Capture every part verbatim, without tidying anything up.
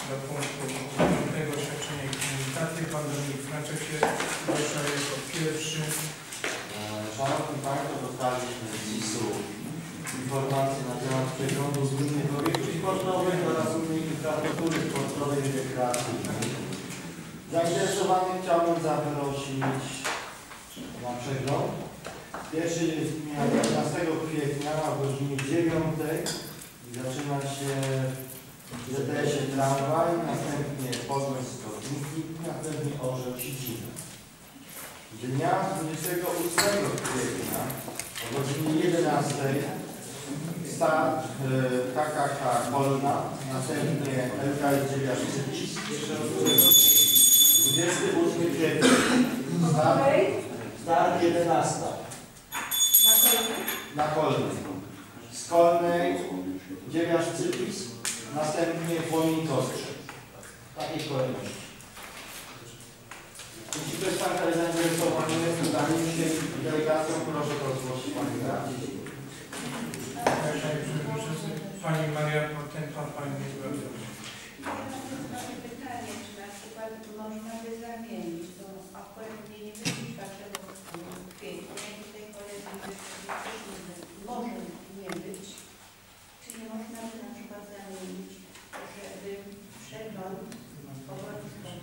do punktu piątego świadczenia i komunikacji. Pan Dominik Franczek się zgłasza jako pierwszy. Szanowni Państwo, dostaliśmy z dzisu informacje na temat przeglądu zgódnych obiektów sportowych oraz unii infrastruktury sportowej i rekreacyjnej. Zainteresowanych chciałbym zaprosić na przegląd. Pierwszy jest dnia piętnastego kwietnia o godzinie dziewiątej i zaczyna się w Z T S-ie tramwaj, następnie Poznań Skotniki, następnie Orzeł Siedzina. Dnia dwudziestego ósmego kwietnia o godzinie jedenastej start K K K Kolna, następnie L K S Dziewiaszczyc. dwudziestego ósmego kwietnia start, start jedenasta. Na Kolnej. Z Kolnej Dziewiaszczyc, następnie Płominkowski. Takiej kolejności. Jeśli ktoś z Państwa jest zainteresowany zdaniem się delegacją, proszę to zgłosić Pani Radzie. Pani Maria, ten Pan Pani nie zgłosił. Ja mam takie pytanie, czy na przykład można by zamienić, bo akurat mnie nie wyliczba tego kwietnia i tej kolegi może nie być. Czy nie można by na przykład zamienić, żeby przegląd powoli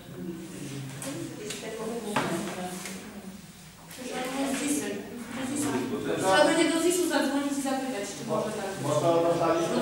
z tego momentu. Trzeba będzie do zisu zadzwonić i zapytać, czy może tak. Bo to dostaliśmy.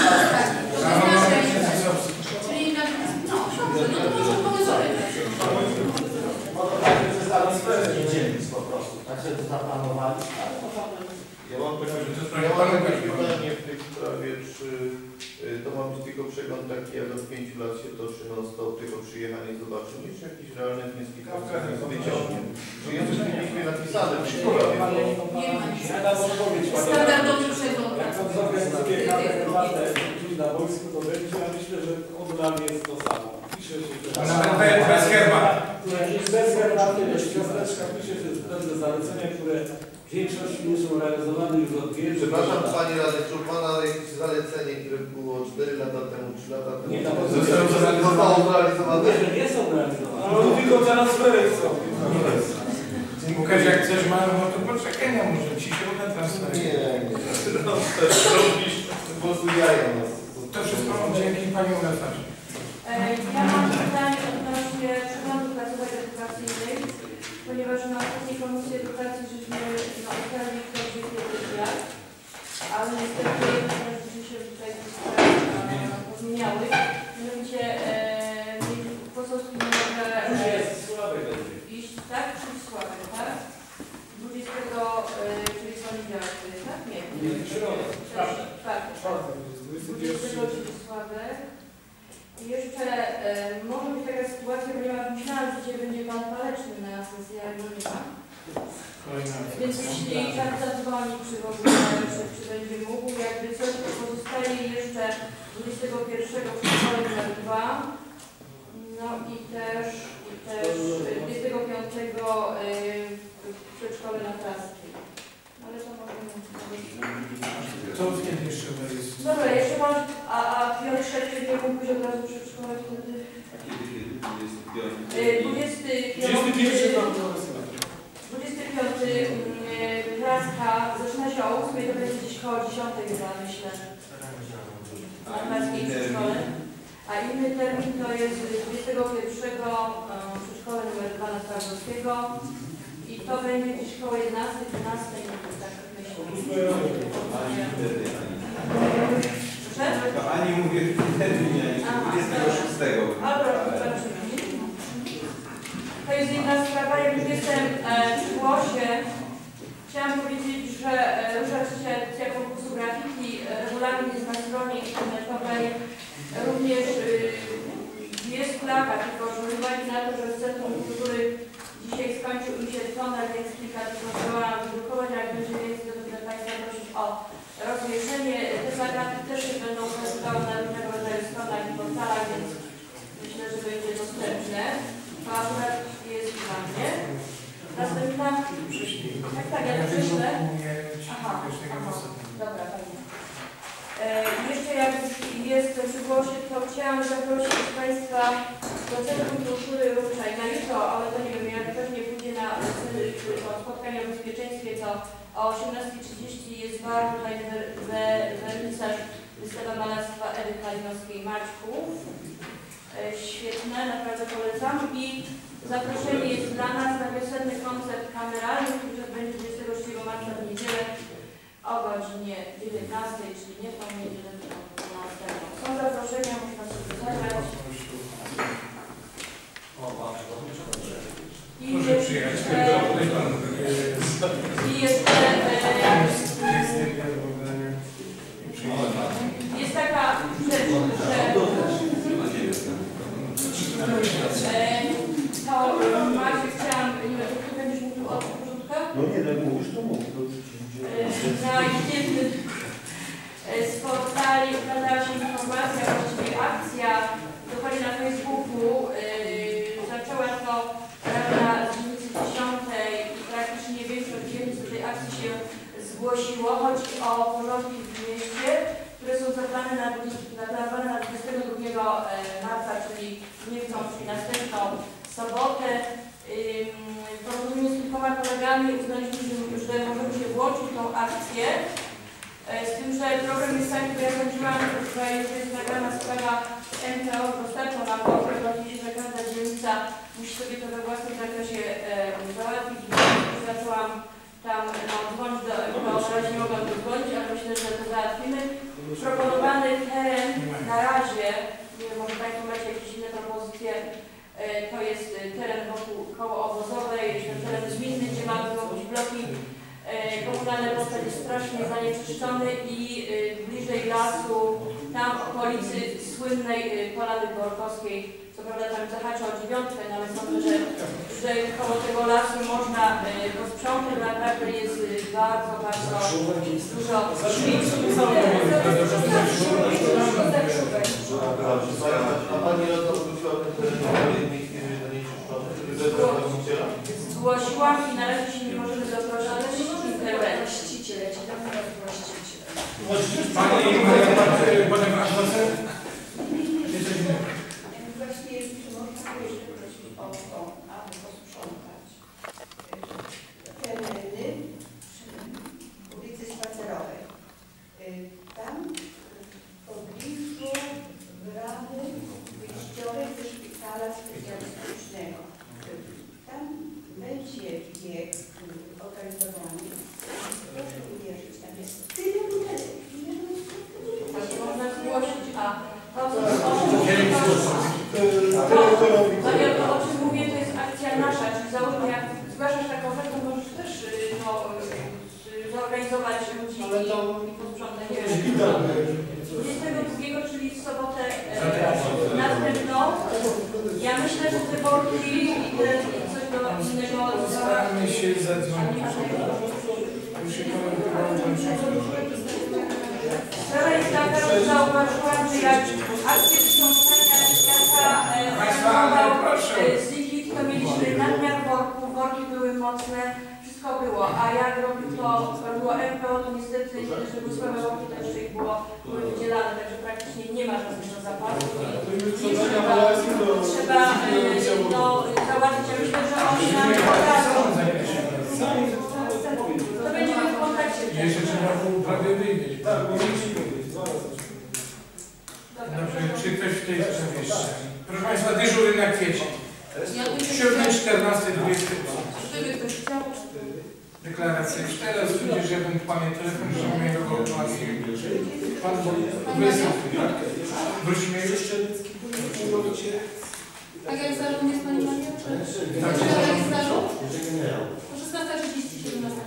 Czyli na no, dobrze, no to może mogę zapytać. Może tak przedstawić dzielnic po prostu. Tak sobie to zaplanowali. Ja mam takie, ja mam takie pytanie w tej sprawie, czy to ma być tylko przegląd taki, jak od pięciu lat się toczy non stop, tylko przyjechanie zobaczenie, czy jakieś realne wnioski wyciągnie? Czy jest coś pięknie napisane w tej sprawie? Nie ma nic. Standardowy przegląd. Jak on zorganizuje kartę na wojsku, to będzie, ja myślę, że od lat jest to samo. Pisze się, że... Nawet bez herbaty. Bez herbaty, bez ciasteczka, pisze się pewne zalecenia, które w większości nie są realizowane już od wielu. Przepraszam Panie Radny, czy Pana jakieś zalecenie, które było cztery lata temu, trzy lata temu, Nie, to zostało zrealizowane? Nie, nie są realizowane. No tylko transfery są. Łukasz, jak chcesz mało, to poczekaj na może ci się uda transfer. Nie, nie. Transfer robisz, po prostu jaja nas. To wszystko dzięki Pani Ulatarze. Ja mam pytanie odnośnie przeglądu placówek edukacyjnych, ponieważ na ostatniej Komisji Edukacji żeśmy na ustalenie kto gdzie kiedy jak, ale niestety rzeczy się tutaj pozmieniały. Mianowicie poselski nie może iść, tak? Czy Sławek, tak? dwudziestego, czyli poniedziałek, tak? Nie. Nie, środę. Tak. dwudziestego, czyli Sławek. Jeszcze e, może być taka sytuacja, ponieważ myślałam, że dzisiaj będzie Pan Paleczny na sesji rolnika. Więc jeśli tak zadzwoni przy w ogóle, czy, czy będzie mógł, jakby coś, to pozostaje jeszcze dwudziestego pierwszego w szkole numer dwa. No i też, i też dwudziestego piątego yy, w przedszkole na Traskiej. Ale to możemy... To kiedy jeszcze jest? Dobra, jeszcze mam, a, a Piotr Szewczyk nie mógł być od razu przedszkole wtedy? A kiedy, kiedy? dwudziesty dwudziesty pierwszy dwudziesty piąty Traska zaczyna się o ósmej, to będzie gdzieś koło dziesiątej chyba, myślę. Na Traskiej przedszkole. A inny termin to jest dwudziestego pierwszego przedszkole numer dwa na Twardowskiego. I to będzie gdzieś koło jedenastej, dwunastej, tak myślę. To Ani mówię w terminie, dwudziestego szóstego. A proszę, to jest jedna sprawa, jak już jestem przy głosie, chciałam powiedzieć, że rusza się edycja konkursu grafiki, regulamin jest na stronie internetowej, również jest plaga, tylko że z uwagi na to, że z Centrum Kultury dzisiaj skończył im się tonel, więc kilka tysięcy działałam wydrukować, a jak będzie więcej, to będę Państwa prosić o rozwieszenie. Te plakaty też się będą ukazywały na różnego rodzaju stronach i portalach, więc myślę, że będzie dostępne. To akurat jest dla mnie. Następna... Tak, tak, ja to prześlę. Aha, aha. głosie, to chciałam zaprosić Państwa do Centrum Kultury Ruczaj na jutro, ale to nie wiem, jak pewnie pójdzie na to spotkanie o bezpieczeństwie, to o osiemnasta trzydzieści jest bar, tutaj wernisaż, wystawa malarstwa Ewy Kalinowskiej-Maćków. Świetne, naprawdę polecam. I zaproszenie jest dla nas na wiosenny koncert kameralny, który będzie dwudziestego trzeciego marca w niedzielę o godzinie dziewiętnastej, czyli nie tą niedzielę, tylko dwunastego. Są zaproszenia, można sobie zabrać. I Proszę przyjechać. I jeszcze jest taka rzecz, że to Maciek chciałam, nie wiem, czy będziesz mówił o porządkach? No nie, jak mówisz, to mów. Na jednym z portali ukazała się informacja, właściwie akcja, dokładnie na Facebooku, yy, zaczęła to rada z dzielnicy dziesiątej i praktycznie większość dzielnic do tej akcji się zgłosiło. Chodzi o porządki w mieście, które są zaplanowane na, zaplanowane na dwudziestego drugiego marca, czyli nie chcą, czyli następną sobotę. W porozumieniu z kilkoma kolegami uznaliśmy, że możemy się włączyć w tą akcję. Z tym, że problem jest taki, bo ja sądziłam, że już jest nagrana sprawa M K O, dostarczą nam oczywiście, że każda dzielnica musi sobie to we własnym zakresie e, załatwić. Zaczęłam tam no, dzwonić do M K O, na razie nie mogłam dzwonić, ale myślę, że to załatwimy. Proponowany teren na razie, nie wiem, może Państwo macie jakieś inne propozycje, e, to jest teren wokół koło obozowej, ten teren gminny, gdzie mamy robić bloki komunalny postać jest strasznie zanieczyszczony i y, bliżej lasu, tam w okolicy słynnej y, Polany Borkowskiej, co prawda tam zahacza o dziewiątkę, no ale sądzę, że, że koło tego lasu można y, posprzątać, naprawdę jest y, bardzo, bardzo dużo A Pani Radna wróciła ten teren zanieczyszczony? Zgłosiłam i na razie się nie możemy doprowadzić Właściciele, ci tam teraz właściciele. Pani Maria, potem adwocem? Właśnie, czy można jeszcze prosić o to, aby posprzątać tereny przy ulicy Spacerowej. Tam w pobliżu bramy wyjściowej ze szpitala specjalistycznego. Tam będzie bieg organizowany. Proszę uwierzyć, tam jest tyle butelek, ile można zgłosić, a to, co o czym to, ja to, o czym mówię, to jest akcja nasza, czyli załóżmy, jak zgłaszasz taką ofertę, możesz też no, zorganizować ludzi i posprzątać. dwudziestego drugiego, czyli w sobotę e, następną. Ja myślę, że te worki i te coś do innego Staramy się zadzwonić. Już się Sprawa jest taka, że zauważyłam, że jak akcje sprzątania świata zorganizował Zikit, to mieliśmy nadmiar worków, worki były mocne, wszystko było, a jak robił to, robiło M P O, to niestety, że były słabe worki, to jeszcze ich było, były wydzielane, także praktycznie nie ma żadnego zapasu i trzeba, trzeba no, załatwić, ja myślę, że oni nam pokażą. To będziemy w kontakcie. Jeszcze trzeba było prawie wyjść. Tak, bo musimy być. Dobrze, czy ktoś w tej sprawie jeszcze? Proszę Państwa, dyżury na kwiecień. siódmy, czternasty, dwudziesty. Deklaracje. Teraz ludzie, że bym pamięć telefon, że mnie go informację. Pan Wysłów, wrócimy już? Tak jak zarząd jest Pani Maria? Tak, jak jest zarząd? szesnasta trzydzieści, siedemnasta.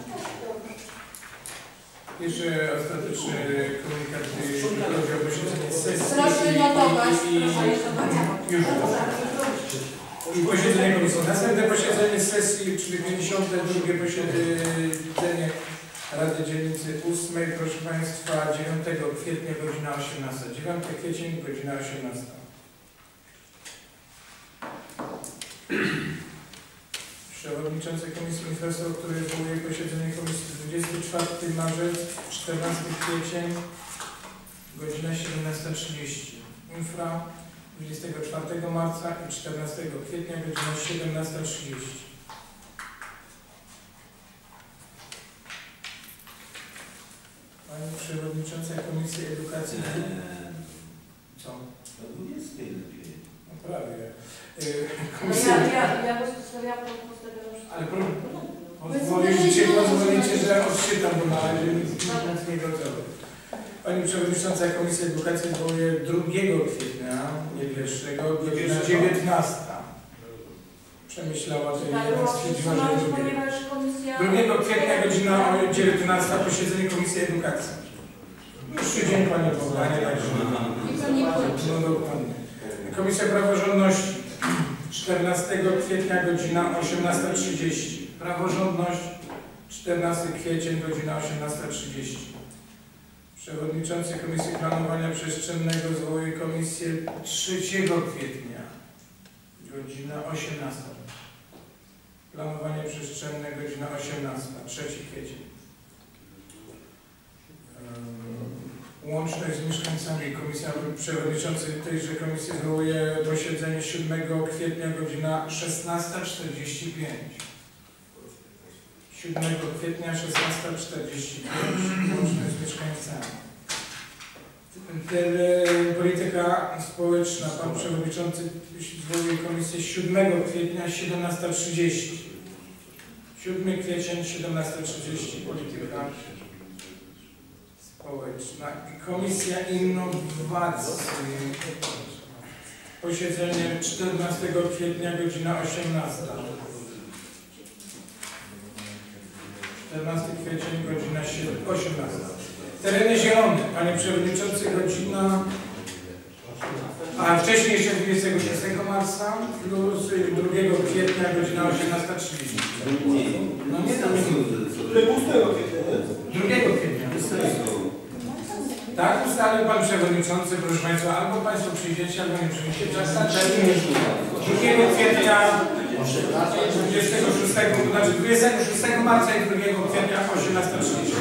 Jeszcze ostateczny komunikat, jeśli chodzi o posiedzenie sesji. Proszę notować, i- proszę jeszcze Już. I posiedzenie komisji. Następne posiedzenie sesji, czyli pięćdziesiąte drugie posiedzenie Rady Dzielnicy ósmej, proszę Państwa, dziewiątego kwietnia, godzina osiemnasta. dziewiąty kwiecień, godzina osiemnasta. Przewodniczący Komisji Infrastruktury zwołuje posiedzenie Komisji dwudziestego czwartego marca, czternasty kwiecień, godzina siedemnasta trzydzieści. Infra dwudziestego czwartego marca i czternastego kwietnia godzina siedemnasta trzydzieści. Pani Przewodnicząca Komisji Edukacji. Co? Do dwudziestej lepiej. No prawie. No ja, ja, ja postawiłam postawiłam. Ale problem. Pozwolicie, pozwolicie, że odczytam, bo na razie nic, nic nie gotowe. Pani Przewodnicząca Komisji Edukacji zwołuje drugiego kwietnia, nie pierwszego, godzina dziewiętnasta. Przemyślała to i jednak stwierdziła, że drugiego. drugiego kwietnia godzina dziewiętnasta posiedzenie Komisji Edukacji. Już dzień Pani powołania, także no dokładnie. Komisja Praworządności czternastego kwietnia godzina osiemnasta trzydzieści. Praworządność czternastego kwietnia godzina osiemnasta trzydzieści. Przewodniczący Komisji Planowania Przestrzennego zwołuje komisję trzeciego kwietnia godzina osiemnasta. Planowanie przestrzenne godzina osiemnasta. trzeci kwiecień. Łączność z mieszkańcami. Komisja Przewodniczący tejże komisji zwołuje posiedzenie siódmego kwietnia godzina szesnasta czterdzieści pięć. siódmego kwietnia szesnasta czterdzieści pięć. Łączność z mieszkańcami. Tele, polityka społeczna. Pan Przewodniczący zwołuje komisję siódmego kwietnia siedemnasta trzydzieści. siódmy kwiecień siedemnasta trzydzieści. Polityka społeczna. Komisja Innowacji. Posiedzenie czternastego kwietnia godzina osiemnasta. czternastego kwietnia godzina osiemnasta. Tereny zielone. Panie Przewodniczący, godzina... A wcześniej jeszcze dwudziestego szóstego marca plus drugiego kwietnia godzina osiemnasta trzydzieści. No nie tam drugiego kwietnia. Tak ustalił Pan Przewodniczący, proszę Państwa, albo Państwo przyjdziecie, albo nie przyjdziecie. drugiego kwietnia dwudziestego szóstego, znaczy dwudziestego szóstego marca i drugiego kwietnia osiemnasta trzydzieści.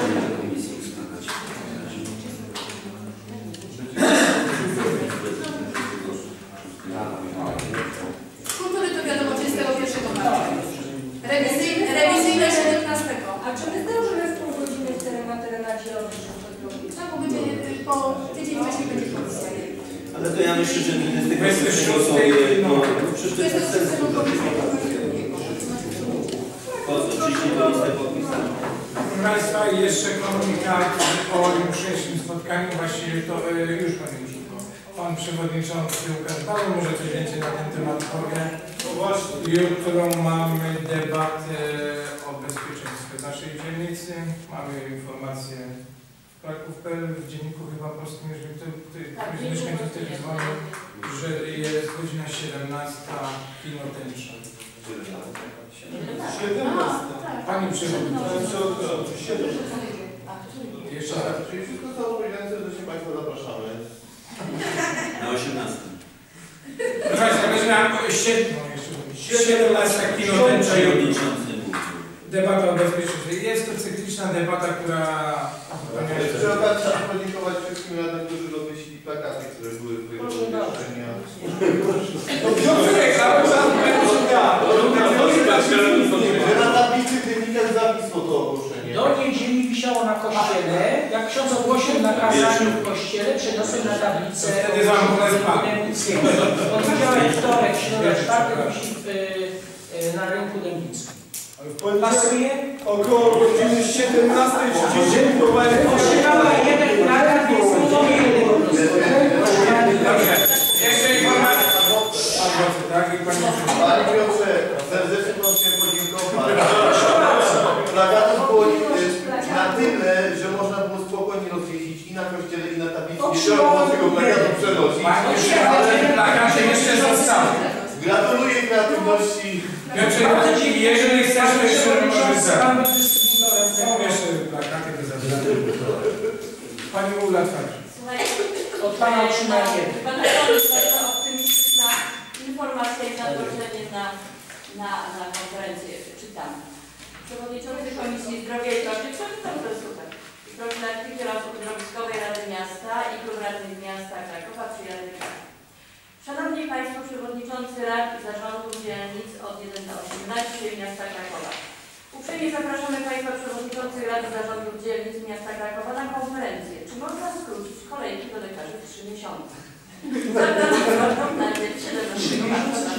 Kultury to wiadomo dwudziestego pierwszego marca. Rewizyjne, rewizyjne siedemnastego. A czy my zdążymy w pół godziny w terenie na terenach zielonych? Tak, bo będzie po tydzień wcześniej będzie komisja. Ale to ja myślę, że dwudziestego szóstego sobie, no, przecież to jest bez sensu. Po co? Przyjdzie do listy podpisane. Proszę Państwa, jeszcze komunikat o jutrzejszym spotkaniu, właściwie to e, już Panie Urzędniku. Pan Przewodniczący Łukasz Paweł może coś więcej na ten temat powie. Jutro mamy debatę o bezpieczeństwie naszej dzielnicy. Mamy informację w Kraków kropka p l, w dzienniku chyba polskim, jeżeli ktoś z mieszkańców też dzwonił, że jest godzina siedemnasta, kino tęcza. siedemnasta. Pani Przewodniczący. Jeszcze raz. Czyli wszystko co odpowiedziane, serdecznie Państwa zapraszamy. Na osiemnastym. Proszę Państwa, godzina siedemnasta, kino tęcza. Debata o bezpieczeństwie. Jest to cykliczna debata, która... Przy okazji chciałem podziękować wszystkim radnym, którzy rozmieścili plakaty, które były w pomieszczenia. Że na tablicy dziennika zawisło to ogłoszenie. Do niedzieli wisiało na kościele. Jak ksiądz ogłosił na kazaniu w kościele, przeniosłem na tablicę. Wtedy zamknąłem pan. Poniedziałek, wtorek, środa, czwartek wisi na rynku Dębickim. Pasuje? Około godziny siedemnastej trzydzieści Otrzymała jeden plakat, więc to nie jeden po prostu. Dobrze. Jeszcze informacja. Tak, i Pani Panie Piotrze, serdecznie Panu chciałem podziękować. Plakatów było na tyle, że można było spokojnie rozwiesić i na kościele, i na tablicy. Nie trzeba było tego plakatu przenosić. ale plakaty jeszcze zostały. Gratuluję kreatywności. Piotrze, jeżeli chcesz, to jeszcze możesz Mamy dystrybutorem. Są jeszcze plakaty do zabrania. Pani Ula także. Od Pana otrzymałem. Pan Radosław, bardzo optymistyczna informacja i zaproszenie na, na, na konferencję. Czytam. Przewodniczący Komisji Zdrowia i Rodziny, to jest super. Profilaktyki oraz Uzdrowiskowej Rady Miasta i Klub Radnych Miasta Krakowa przyjęli przewodniczący rad i zarządów dzielnic od jeden do osiemnastu miasta Krakowa. Uprzejmie zapraszamy Państwa przewodniczących rad i zarządów dzielnic miasta Krakowa na konferencję. Czy można skrócić kolejki do lekarzy w trzy miesiące? Zapraszam na dzień siedemnastego marca na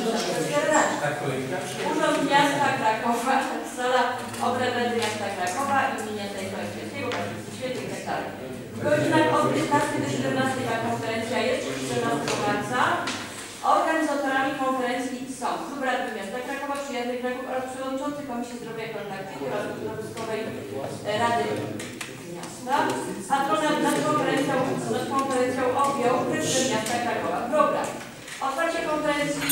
Urząd Miasta Krakowa, sala obrad Rady Miasta Krakowa imienia Stanisława Świętego, Świętych i tak dalej. W godzinach od piętnastej do siedemnastej ta konferencja jest czternastego marca. Organizatorami konferencji są Klub Radny Miasta Krakowa, Przyjazny Kraków oraz Przewodniczący Komisji Zdrowia i Profilaktyki oraz Środowiskowej Rady Miasta. Patronat nad konferencją, nad konferencją objął prezydent Miasta Krakowa. Program. Otwarcie konferencji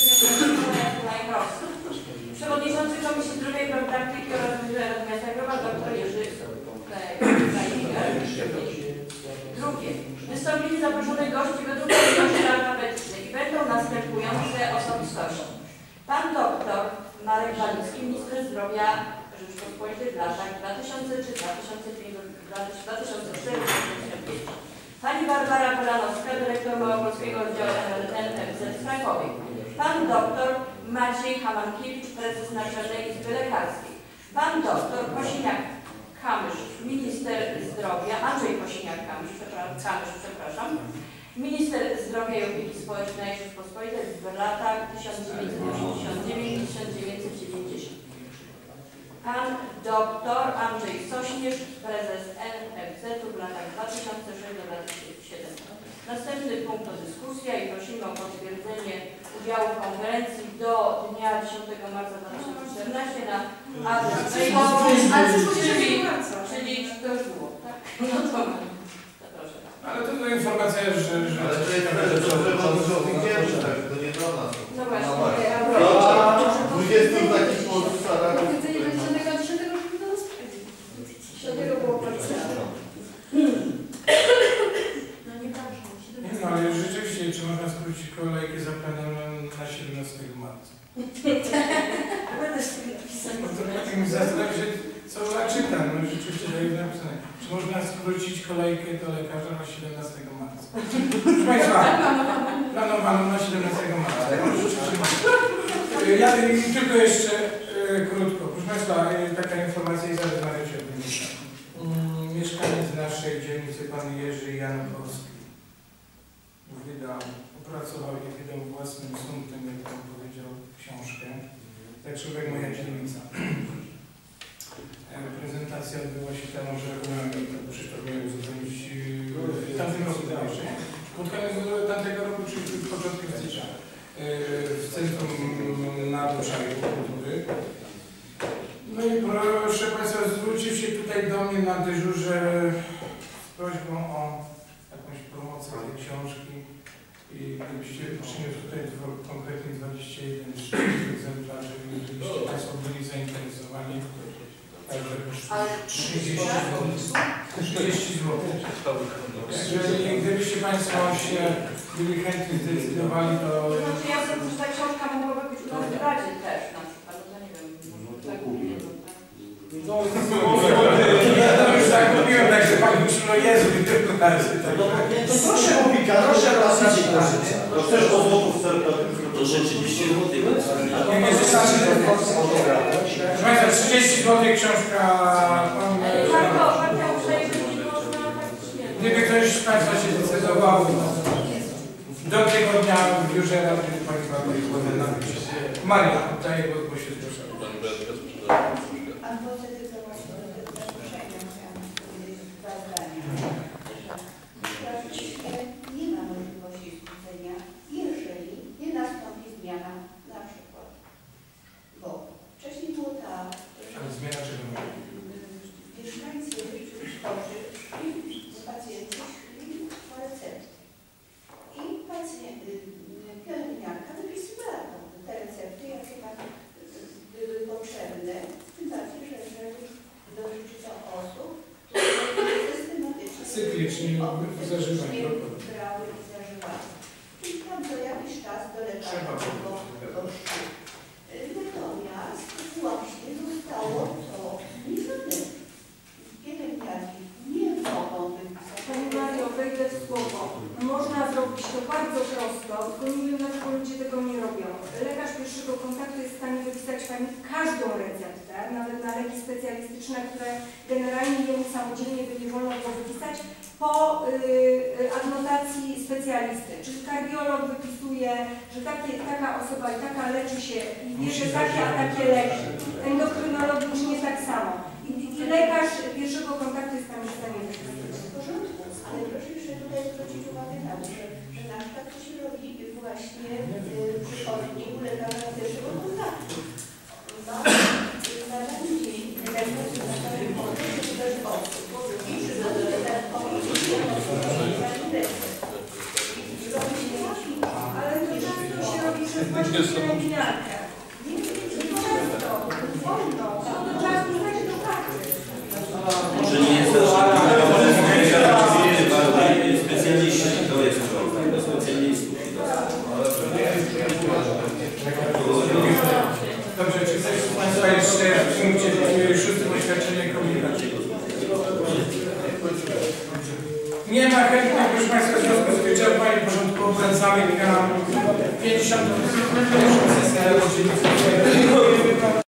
Przewodniczący Komisji Zdrowia i Profilaktyki oraz Rady Miasta Krakowa dr Jerzy Krajniger. Drugie. Wystąpili zaproszonych gości według ilości alfabetycznej i będą następujące osobistości. Pan doktor Marek Walicki, minister zdrowia Rzeczypospolitej w latach dwa tysiące trzy do dwa tysiące cztery do dwa tysiące pięć. Pani Barbara Polanowska, dyrektor Małopolskiego Oddziału N F Z w Krakowie. Pan doktor Maciej Hamankiewicz, prezes Naczelnej Izby Lekarskiej. Pan doktor Kosiniak-Kamysz, minister zdrowia, Andrzej Kosiniak-Kamysz, przepraszam, przepraszam, minister zdrowia i opieki społecznej Rzeczypospolitej w latach tysiąc dziewięćset osiemdziesiąt dziewięć do tysiąc dziewięćset dziewięćdziesiąt. Pan doktor Andrzej Sośnierz, prezes N F Z w latach dwa tysiące szósty do dwa tysiące siódmego. Następny punkt to dyskusja i prosimy o potwierdzenie udziału w konferencji do dnia dziesiątego marca dwa tysiące czternastego na adres mailowy, czyli, czyli to już było, tak? No to proszę. Ale to była informacja, że... że Ale to jest to, tak, to nie do nas. No właśnie. dwudziestu takich sposób staramy. Dlatego było bardzo. Nie no, ale rzeczywiście, czy można skrócić kolejkę zaplanowaną na siedemnastego marca? No to tak mi zastanawiam się, co ja czytam, no rzeczywiście to jest napisane. Czy można skrócić kolejkę do lekarza na siedemnastego marca? Proszę Państwa, planowano na siedemnastego marca. Ja tylko jeszcze e, krótko. Proszę Państwa, e, taka informacja i zarozmawiać o tym. Mm, mieszkaniec z naszej dzielnicy, pan Jerzy Jankowski, wydał, opracował i wydał własnym sumptem, jak pan powiedział, książkę. Tak człowiek moja dzielnica. Prezentacja odbyła się tam, że Krzysztof miał uzupełnić w tamtym roku jeszcze. Pod koniec tamtego roku, czyli w początku stycznia, w Centrum Nauczania Kultury. No i proszę Państwa, zwrócił się tutaj do mnie na dyżurze z prośbą o jakąś promocję tej książki i gdybyście przyniósł tutaj konkretnie dwadzieścia jeden egzemplarzy, gdybyście Państwo byli zainteresowani, także trzydzieści złotych. Jeżeli gdybyście Państwo się byli chętni zdecydowali, to... Znaczy ja sądzę, że ta książka mogłaby być u nas w Radzie też na przykład, no nie wiem, może tak kupię. No, ja już tak kupiłem, także Pan Krzysztof jest w tym razie. Proszę Bobika, proszę rozliczyć proszę. To też o złotów serca. To rzeczywiście złotych. Nie, nie zostanie to. Proszę Państwa, trzydzieści złotych książka. Warto, warto uprzejmie, nie można faktycznie. Gdyby ktoś z Państwa się decydował, do tego dnia w biurze Rady Państwa Maria, daję głos, bo się zgłaszam. A może tylko właśnie do tego zaproszenia chciałam powiedzieć dwa zdania. Praktycznie nie ma możliwości skrócenia, jeżeli nie nastąpi zmiana na przykład. Bo wcześniej było tak, Ale zmiana czego? mieszkańcy czy chorzy szli, pacjenci szli po recepty. I pacjent, pielęgniarka wypisywała te recepty, jakie tam były potrzebne, tym bardziej, że jeżeli dotyczy to osób, które systematycznie Cyklicznie zażywają. brały i zażywały. I tam co jakiś czas do lekarza poszły. Natomiast właśnie zostało to zmienione. Pielęgniarki nie mogą wypisać. Pani Mario, wejdę w słowo. Można zrobić to bardzo prosto, tylko nie wiem, dlaczego ludzie tego nie robią. czasami każdą receptę, nawet na leki specjalistyczne, które generalnie jemu samodzielnie by nie wolno było wypisać, po y, adnotacji specjalisty. Czyli kardiolog wypisuje, że takie, taka osoba i taka leczy się i wie, że takie, a takie leki. Endokrynolog już nie tak samo. I, i lekarz pierwszego kontaktu jest tam w stanie wypisać. W porządku, ale proszę jeszcze tutaj zwrócić uwagę na to, że, że na przykład to się robi właśnie w przychodni u lekarza pierwszego kontaktu. No, na ten dzień diagnozy na stałe chory, czy też osób, i przygotowują ale to często się robi przez właśnie pielęgniarkę. Nie często, wolno, to do czasu znać do pracy. Może nie jest to specjaliści, to jest to specjalistów. Dobrze, czy ktoś z Państwa jeszcze w punkcie szóstym oświadczenie komunikacyjne? Nie ma chętnych, proszę Państwa, w związku z wyczerpaniem porządku obrad zamykam pięćdziesiątą pierwszą sesję.